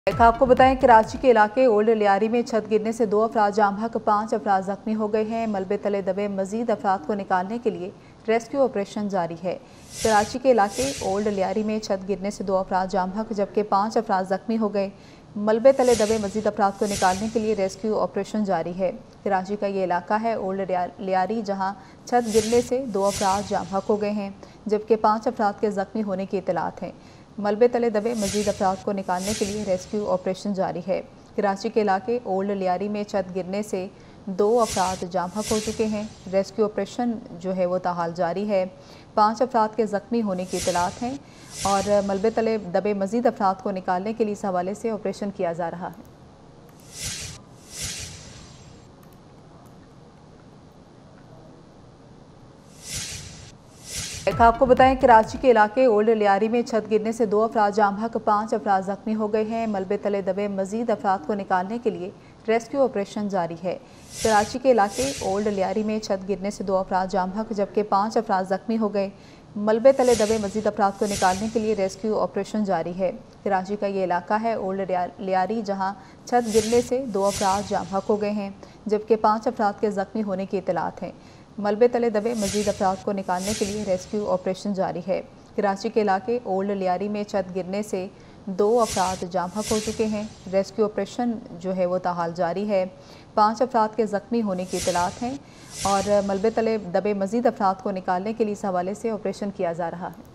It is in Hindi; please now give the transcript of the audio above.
आपको बताएं कि कराची के इलाके ओल्ड लियारी में छत गिरने से 2 अफराद जाम बहक 5 अफराद जख्मी हो गए हैं। मलबे तले दबे मजीद अफराद को निकालने के लिए रेस्क्यू ऑपरेशन जारी है। कराची के इलाके ओल्ड लियारी में छत गिरने से 2 अफराद जाम बहक जबकि 5 अफराद जख्मी हो गए। मलबे तले दबे मजीद अफराद को निकालने के लिए रेस्क्यू ऑपरेशन जारी है। कराची का ये इलाका है ओल्ड लियारी, जहाँ छत गिरने से 2 अफराद जाम बहक हो गए हैं जबकि 5 अफराद के जख्मी होने की इतलात हैं। मलबे तले दबे मजीद अफराद को निकालने के लिए रेस्क्यू ऑपरेशन जारी है। कराची के इलाके ओल्ड लियारी में छत गिरने से 2 अफराद जाम बहक हो चुके हैं। रेस्क्यू ऑपरेशन जो है वो ताहाल जारी है। 5 अफराद के ज़ख्मी होने की इतलात हैं और मलबे तले दबे मजीद अफराद को निकालने के लिए इस हवाले से ऑपरेशन किया जा रहा है। आपको बताएं कि कराची के इलाके ओल्ड लियारी में छत गिरने से 2 अफराद जाम बहक 5 अफराद जख्मी हो गए हैं। मलबे तले दबे मजीद अफराद को निकालने के लिए रेस्क्यू ऑपरेशन जारी है। कराची के इलाके ओल्ड लियारी में छत गिरने से 2 अफराद जाम बहक जबकि 5 अफराद जख्मी हो गए। मलबे तले दबे मजीद अफराद को निकालने के लिए रेस्क्यू ऑपरेशन जारी है। कराची का ये इलाका है ओल्ड लियारी, जहाँ छत गिरने से 2 अफराद जाम बहक हो गए हैं जबकि 5 अफराद के जख्मी होने की इतलात हैं। मलबे तले दबे मजीद अफराद को निकालने के लिए रेस्क्यू ऑपरेशन जारी है। कराची के इलाके ओल्ड लियारी में छत गिरने से 2 अफराद जाम बहक हो चुके हैं। रेस्क्यू ऑपरेशन जो है वो ताहाल जारी है। 5 अफराद के ज़ख्मी होने की इतलात हैं और मलबे तले दबे मजीद अफराद को निकालने के लिए इस हवाले से ऑपरेशन किया जा रहा है।